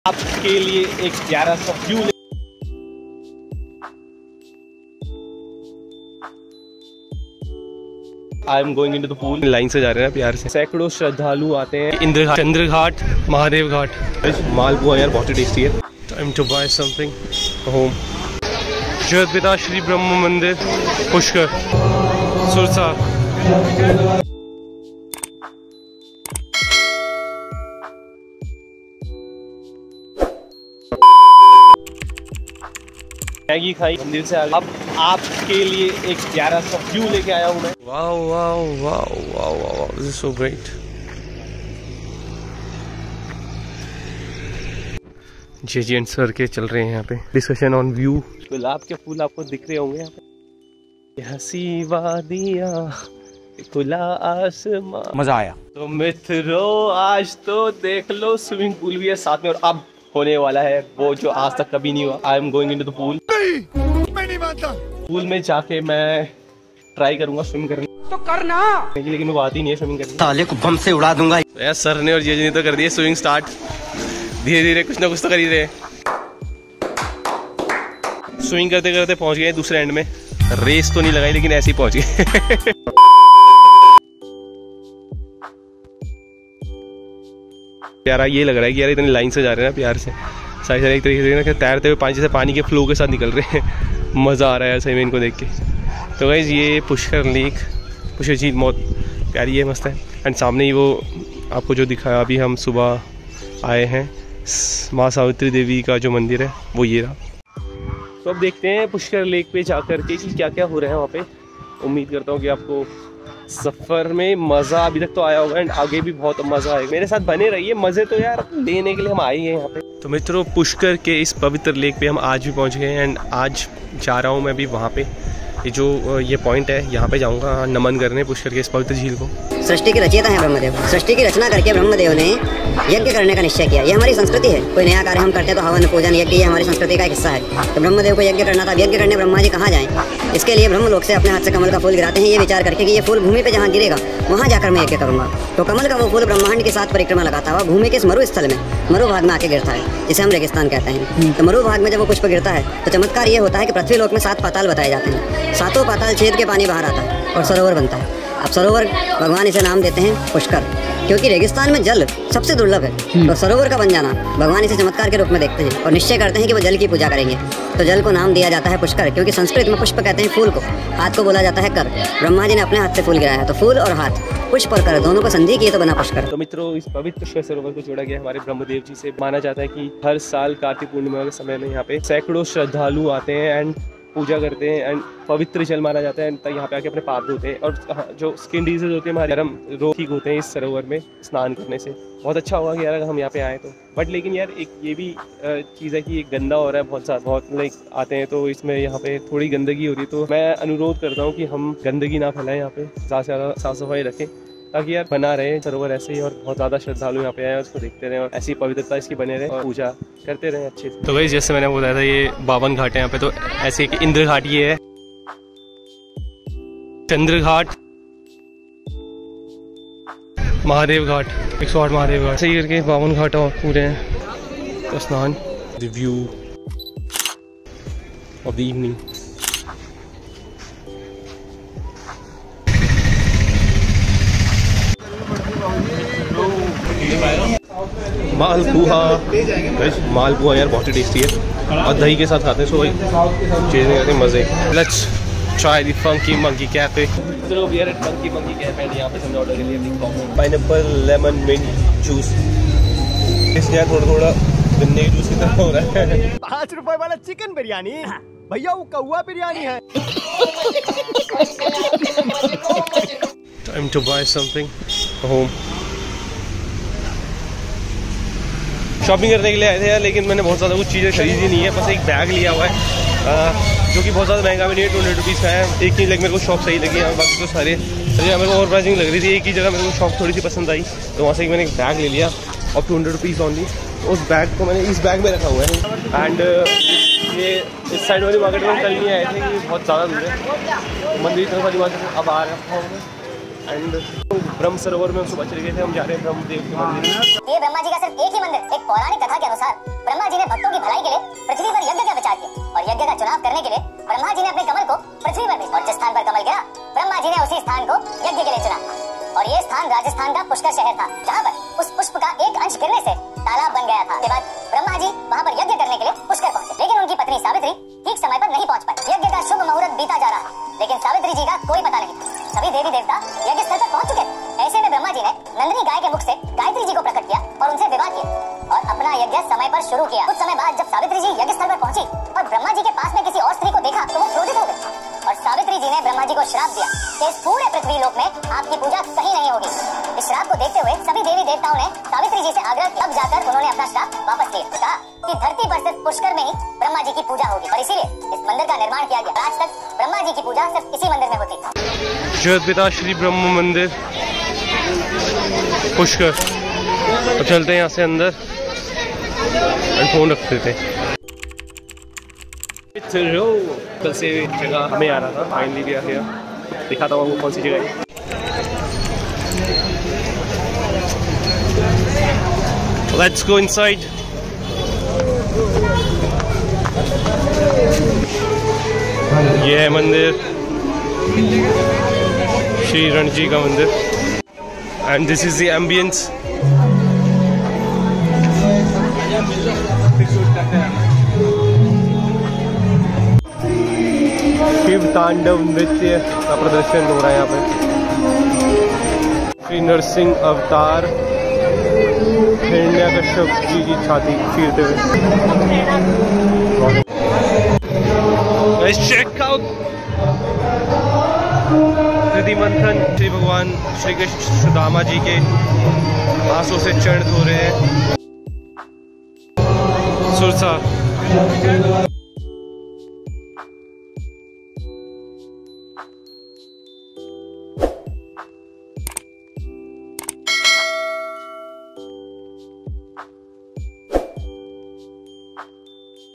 आपके लिए एक प्यारा सा view I am going into the pool. Line से जा रहे हैं प्यार से, सैकड़ों श्रद्धालु आते हैं। इंद्र चंद्र घाट, महादेव घाट। मालपुआ यार बहुत ही टेस्टी है। Time to buy something home. जगत पिता श्री ब्रह्म मंदिर पुष्कर सुरसा। मैगी खाई, मंदिर से आगे। अब आपके लिए एक प्यारा सा व्यू लेके आया हूँ मैं। Wow wow wow wow wow, this is so great. जी एंड सर के चल रहे हैं यहाँ पे डिस्कशन ऑन व्यू। गुलाब के फूल आपको दिख रहे होंगे यहाँ पे। हंसी वादियाँ, खुला आसमां, मजा आया। तो मित्रों आज तो देख लो स्विमिंग पूल भी है साथ में, और अब होने वाला है वो जो आज तक कभी नहीं हुआ। I am going into the pool. मैं नहीं मानता। पूल में जाके मैं ट्राई करूंगा स्विम करने। तो करना, लेकिन मेरे को आती नहीं है स्विमिंग करनी। ताले को बम से उड़ा दूंगा। तो यार सर ने और जीजी ने तो कर दिया स्विमिंग स्टार्ट। धीरे धीरे कुछ ना कुछ तो कर ही रहे। स्विमिंग करते करते पहुंच गए दूसरे एंड में। रेस तो नहीं लगाई लेकिन ऐसे ही पहुंच गए। यार ये लग रहा है कि यार इतनी लाइन से जा रहे हैं ना प्यार से, सारे सारे एक तरीके से तैरते हुए पानी से पानी के फ्लो के साथ निकल रहे हैं। मज़ा आ रहा है सही में इनको देख के। तो गाइस ये पुष्कर लेक, पुष्कर झील बहुत प्यारी है, मस्त है। एंड सामने ही वो आपको जो दिखाया, अभी हम सुबह आए हैं, माँ सावित्री देवी का जो मंदिर है वो ये रहा। तो अब देखते हैं पुष्कर लेक पे जाकर के कि क्या क्या हो रहा है वहाँ पे। उम्मीद करता हूँ कि आपको सफ़र में मज़ा अभी तक तो आया होगा एंड आगे भी बहुत मज़ा आएगा। मेरे साथ बने रहिए, मज़े तो यार लेने के लिए हम आए हैं यहाँ पे। तो मित्रों पुष्कर के इस पवित्र लेक पे हम आज भी पहुँच गए हैं एंड आज जा रहा हूँ मैं भी वहाँ पे। ये जो ये पॉइंट है यहाँ पे जाऊँगा नमन करने पुष्कर के इस पवित्र झील को। सृष्टि के रचयिता है ब्रह्मदेव। सृष्टि की रचना करके ब्रह्मदेव ने यज्ञ करने का निश्चय किया। ये हमारी संस्कृति है। कोई नया कार्य हम करते हैं तो हवन पूजन यज्ञ, ये हमारी संस्कृति का एक हिस्सा है। तो ब्रह्मदेव को यज्ञ करना था। यज्ञ करने ब्रह्मा जी कहाँ जाएं? इसके लिए ब्रह्मलोक से अपने हाथ से कमल का फूल गिराते हैं, ये विचार करके कि ये फूल भूमि पे जहाँ गिरेगा वहाँ जाकर मैं यज्ञ करूँगा। तो कमल का वो फूल ब्रह्मांड के साथ परिक्रमा लगाता हुआ भूमि के इस मरु स्थल में, मरु भाग में आके गिरता है, जिसे हम रेगिस्तान कहते हैं। तो मरु भाग में जब वो पुष्प गिरता है तो चमत्कार ये होता है कि पृथ्वी लोक में 7 पाताल बताए जाते हैं। 7 पाताल छेद के पानी बाहर आता है और सरोवर बनता है। अब सरोवर भगवान इसे नाम देते हैं पुष्कर, क्योंकि रेगिस्तान में जल सबसे दुर्लभ है। तो सरोवर का बन जाना भगवान इसे चमत्कार के रूप में देखते हैं और निश्चय करते हैं कि वो जल की पूजा करेंगे। तो जल को नाम दिया जाता है पुष्कर, क्योंकि संस्कृत में पुष्प कहते हैं फूल को, हाथ को बोला जाता है कर। ब्रह्मा जी ने अपने हाथ से फूल गिराया है, तो फूल और हाथ, पुष्प और कर दोनों को संधि किए तो बना पुष्कर। तो मित्रों इस पवित्र सरोवर को जोड़ा गया हमारे ब्रह्मदेव जी से। माना जाता है कि हर साल कार्तिक पूर्णिमा के समय में यहाँ पे सैकड़ों श्रद्धालु आते हैं एंड पूजा करते हैं एंड पवित्र जल माना जाता है। यहाँ पे आके अपने पाप धोते हैं और जो स्किन डिजीज होते हैं हमारे गर्म रोग ठीक होते हैं इस सरोवर में स्नान करने से। बहुत अच्छा होगा कि यार अगर हम यहाँ पे आए तो। बट लेकिन यार एक ये भी चीज़ है कि ये गंदा हो रहा है बहुत ज़्यादा, बहुत लाइक आते हैं तो इसमें यहाँ पे थोड़ी गंदगी हो रही है। तो मैं अनुरोध करता हूँ कि हम गंदगी ना फैलाएं, यहाँ पे ज़्यादा से ज़्यादा साफ सफाई रखें ताकि यार बना रहे सरोवर ऐसे ही और बहुत ज़्यादा श्रद्धालु यहाँ पे आए उसको देखते रहे और ऐसी पवित्रता इसकी बने रहे और पूजा करते रहे अच्छे से। तो भाई जैसे मैंने बताया था ये 52 घाट है यहाँ पे। तो ऐसे एक इंद्र घाट ये है, चंद्र घाट, महादेव घाट, 108 महादेव घाट, सही करके 52 घाट और पूरे हैं। तो स्नान, the view of the evening. मालपुआ यार बहुत ही टेस्टी है और दही के साथ खाते हैं सो भाई चीज़ें आते हैं मज़े। Let's try the funky monkey cafe. चलो we are at funky monkey cafe and यहाँ पे हमने ऑर्डर कर लिया पाइनएप्पल लेमन मिंट जूस। इसलिए यार थोड़ा थोड़ा गन्ने के जूस की तरह हो रहा है। 5 रुपए वाला चिकन बिरयानी भैया, वो कौवा बिरयानी है। Time to buy something home. Shopping करने के लिए आए थे यार, लेकिन मैंने बहुत ज़्यादा कुछ चीज़ें खरीदी नहीं है। बस एक बैग लिया हुआ है जो कि बहुत ज़्यादा महंगा भी नहीं है, 200 रुपीज़ का है। एक चीज़ मेरे को शॉप सही लगी है, बाकी तो सारे मेरे को ओवर प्राइसिंग लग रही थी। एक ही जगह मेरे को शॉप थोड़ी सी पसंद आई तो वहाँ से मैंने एक बैग ले लिया और 200 रुपीज़ ऑनली। उस बैग को मैंने इस बैग में रखा हुआ है। एंड ये इस साइड वाली मार्केट में कल नहीं आए थे कि बहुत ज़्यादा दूर है मंदिर की तरफ वाली मार्केट में। अब आ रहा हूँ एंड ब्रह्म सरोवर में सुबह चले गए थे, हम जा रहे हैं ब्रह्मदेव के मंदिर। ये ब्रह्मा जी का सिर्फ एक ही मंदिर। एक पौराणिक कथा के अनुसार ब्रह्मा जी ने भक्तों की भलाई के लिए पृथ्वी पर यज्ञ का विचार किया और यज्ञ का चुनाव करने के लिए ब्रह्मा जी ने अपने कमल को पृथ्वी पर भेजा और जिस स्थान पर कमल गिरा ब्रह्मा जी ने उसी स्थान को यज्ञ के लिए चुना और ये स्थान राजस्थान का पुष्कर शहर था, जहाँ पर उस पुष्प का एक अंश गिरने से तालाब बन गया था। इसके बाद ब्रह्मा जी वहाँ पर यज्ञ करने के लिए पुष्कर पहुंचे, लेकिन उनकी पत्नी सावित्री ठीक समय पर नहीं पहुंच पाई। यज्ञ का शुभ मुहूर्त बीता जा रहा है, लेकिन सावित्री जी का कोई पता नहीं था। सभी देवी देवता यज्ञ स्थल पर पहुंच चुके थे। ऐसे में ब्रह्मा जी ने नंदिनी गाय के मुख से गायत्री जी को प्रकट किया और उनसे विवाह किया और अपना यज्ञ समय पर शुरू किया। कुछ समय बाद जब सावित्री जी यज्ञ स्थल पर पहुंची और ब्रह्मा जी के पास में किसी और स्त्री को देखा तो वो क्रोधित हो गई और सावित्री जी ने ब्रह्मा जी को श्राप दिया कि इस पूरे पृथ्वी लोक में आपकी पूजा कहीं नहीं होगी। इस श्राप को देखते हुए सभी देवी देवताओं ने सावित्री जी से आग्रह किया। अब जाकर उन्होंने अपना श्राप वापस लिया, कहा कि धरती पर सिर्फ पुष्कर में ही ब्रह्मा जी की पूजा होगी और इसीलिए इस मंदिर का निर्माण किया गया। आज तक ब्रह्मा जी की पूजा सिर्फ इसी मंदिर में होती। जगतपिता श्री ब्रह्म मंदिर पुष्कर। तो चलते हैं यहाँ से अंदर, फोन रख देते हैं। कल से जगह हमें आ रहा था, फाइनली भी आ गया। दिखाता हूँ वो कौन सी जगह है। Let's go inside. ये है मंदिर, श्री रणजी का मंदिर, and this is the ambience. Shiv तांडव नृत्य का प्रदर्शन हो रहा है यहाँ पे। श्री नरसिंह अवतार हिरण्यकश्यप जी की छाती चीरते हुए। Let's check out नदी मंथन। श्री भगवान श्री कृष्ण सुदामा जी के आंसू से चरण धो रहे हैं। सुरसा